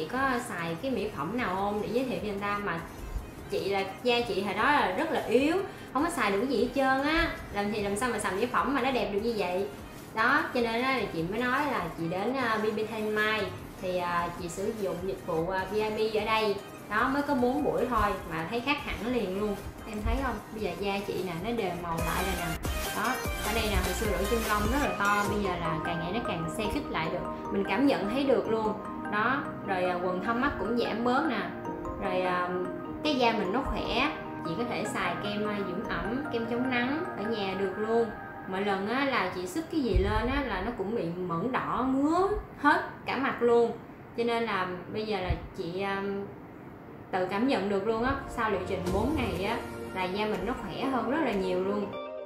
có xài cái mỹ phẩm nào không để giới thiệu cho người ta, mà chị là da chị hồi đó là rất là yếu, không có xài được cái gì hết trơn á, làm sao mà xài mỹ phẩm mà nó đẹp được như vậy đó. Cho nên là chị mới nói là chị đến BB Thanh Mai thì chị sử dụng dịch vụ VIP ở đây đó, mới có 4 buổi thôi mà thấy khác hẳn liền luôn. Em thấy không, bây giờ da chị nè nó đều màu lại rồi nè đó. Ở đây nè, hồi xưa lỗ chân lông rất là to, bây giờ là càng ngày nó càng xe khít lại được, mình cảm nhận thấy được luôn đó. Rồi quầng thâm mắt cũng giảm bớt nè, rồi cái da mình nó khỏe. Chị có thể xài kem dưỡng ẩm, kem chống nắng ở nhà được luôn. Mỗi lần á, là chị sức cái gì lên á, là nó cũng bị mẩn đỏ ngứa hết cả mặt luôn. Cho nên là bây giờ là chị tự cảm nhận được luôn á, sau liệu trình 4 ngày á là da mình nó khỏe hơn rất là nhiều luôn.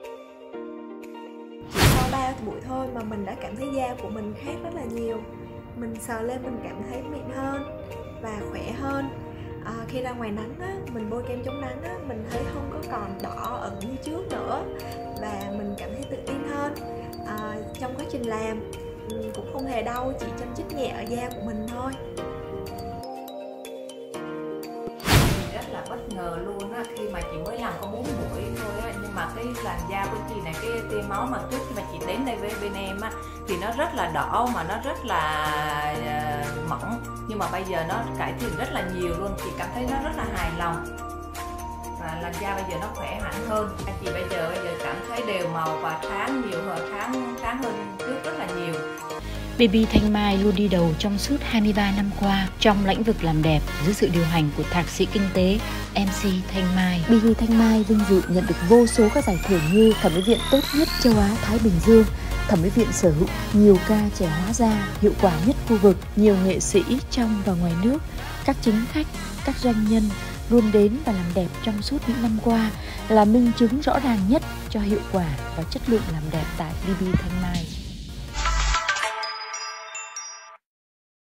Chỉ sau 3 buổi thôi mà mình đã cảm thấy da của mình khác rất là nhiều. Mình sờ lên mình cảm thấy mịn hơn và khỏe hơn. Khi ra ngoài nắng á, mình bôi kem chống nắng á, mình thấy không có còn đỏ ẩn như trước nữa và mình cảm thấy tự tin hơn. Trong quá trình làm cũng không hề đau, chỉ châm chích nhẹ ở da của mình thôi. Rất là bất ngờ luôn á, khi mà chị mới làm có 4 buổi thôi á, nhưng mà cái làn da của chị này, cái tia máu mà trước khi mà chị đến đây với bên em á thì nó rất là đỏ mà nó rất là mỏng, nhưng mà bây giờ nó cải thiện rất là nhiều luôn. Chị cảm thấy nó rất là hài lòng và làn da bây giờ nó khỏe hẳn hơn. Chị bây giờ cảm thấy đều màu và sáng nhiều hơn, sáng hơn trước rất là nhiều. BB Thanh Mai luôn đi đầu trong suốt 23 năm qua trong lĩnh vực làm đẹp dưới sự điều hành của Thạc sĩ Kinh tế MC Thanh Mai. BB Thanh Mai vinh dự nhận được vô số các giải thưởng như Thẩm mỹ viện tốt nhất châu Á Thái Bình Dương, Thẩm mỹ viện sở hữu nhiều ca trẻ hóa da hiệu quả nhất khu vực, nhiều nghệ sĩ trong và ngoài nước, các chính khách, các doanh nhân luôn đến và làm đẹp trong suốt những năm qua là minh chứng rõ ràng nhất cho hiệu quả và chất lượng làm đẹp tại BB Thanh Mai.